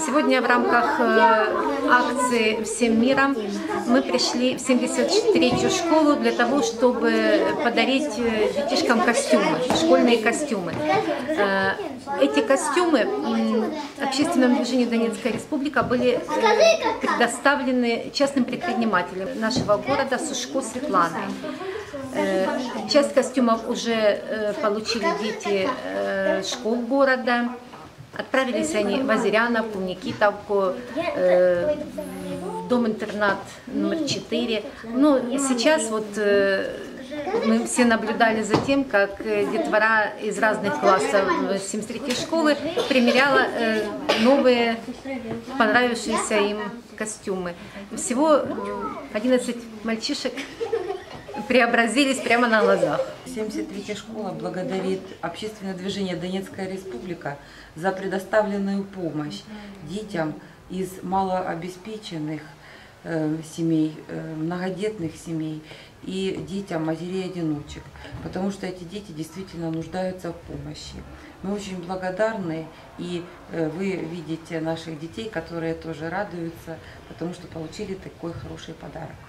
Сегодня в рамках акции «Всем миром» мы пришли в 73-ю школу для того, чтобы подарить детишкам костюмы, школьные костюмы. Эти костюмы общественному движению «Донецкая республика» были предоставлены частным предпринимателям нашего города Сушко Светланой. Часть костюмов уже получили дети школ города. Отправились они в Озеряновку, в Никитовку, в дом-интернат номер 4. Но сейчас вот мы все наблюдали за тем, как детвора из разных классов 73-й школы примеряла новые, понравившиеся им костюмы. Всего 11 мальчишек преобразились прямо на глазах. 73-я школа благодарит общественное движение «Донецкая республика» за предоставленную помощь детям из малообеспеченных семей, многодетных семей и детям матерей-одиночек, потому что эти дети действительно нуждаются в помощи. Мы очень благодарны, и вы видите наших детей, которые тоже радуются, потому что получили такой хороший подарок.